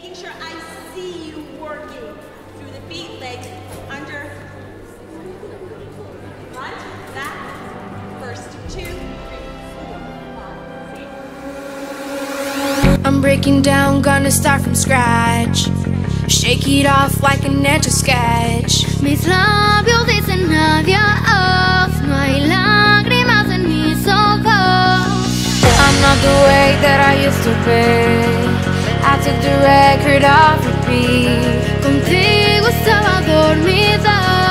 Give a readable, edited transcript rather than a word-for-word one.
making sure I see you working through the feet, legs, under, front, back, first 2, 3, 4, 5, 6. I'm breaking down, gonna start from scratch. Shake it off like an etch a sketch. Mis labios dicen adiós, no hay lágrimas en mis ojos. I'm not the way that I used to be. I took the record off repeat. Contigo estaba dormida.